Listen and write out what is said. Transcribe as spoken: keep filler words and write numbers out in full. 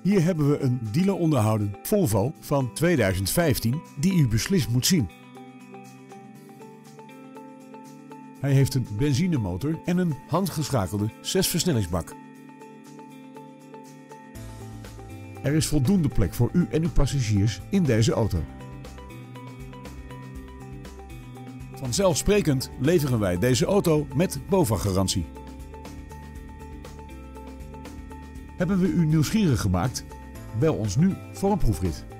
Hier hebben we een dealer onderhouden Volvo van tweeduizend vijftien die u beslist moet zien. Hij heeft een benzinemotor en een handgeschakelde zesversnellingsbak. Er is voldoende plek voor u en uw passagiers in deze auto. Vanzelfsprekend leveren wij deze auto met BOVAG-garantie. Hebben we u nieuwsgierig gemaakt? Bel ons nu voor een proefrit.